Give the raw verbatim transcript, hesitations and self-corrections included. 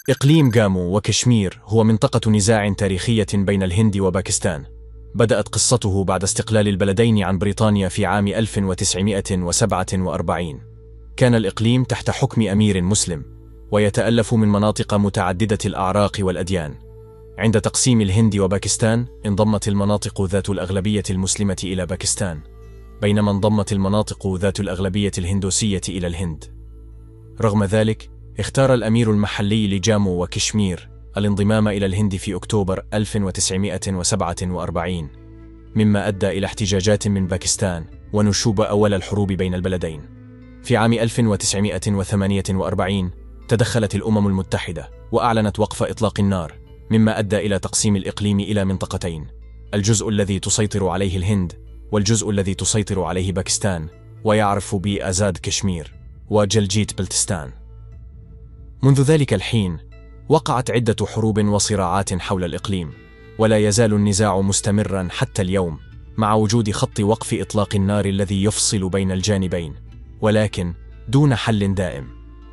إقليم جامو وكشمير هو منطقة نزاع تاريخية بين الهند وباكستان. بدأت قصته بعد استقلال البلدين عن بريطانيا في عام ألف وتسعمائة وسبعة وأربعين. كان الإقليم تحت حكم أمير مسلم، ويتألف من مناطق متعددة الأعراق والأديان. عند تقسيم الهند وباكستان، انضمت المناطق ذات الأغلبية المسلمة إلى باكستان، بينما انضمت المناطق ذات الأغلبية الهندوسية إلى الهند. رغم ذلك، اختار الأمير المحلي لجامو وكشمير الانضمام إلى الهند في أكتوبر ألف وتسعمائة وسبعة وأربعين، مما أدى إلى احتجاجات من باكستان ونشوب أول الحروب بين البلدين. في عام ألف وتسعمائة وثمانية وأربعين تدخلت الأمم المتحدة وأعلنت وقف إطلاق النار، مما أدى إلى تقسيم الإقليم إلى منطقتين: الجزء الذي تسيطر عليه الهند، والجزء الذي تسيطر عليه باكستان، ويعرف بآزاد كشمير وجلجيت بلتستان. منذ ذلك الحين وقعت عدة حروب وصراعات حول الإقليم، ولا يزال النزاع مستمرا حتى اليوم، مع وجود خط وقف إطلاق النار الذي يفصل بين الجانبين، ولكن دون حل دائم.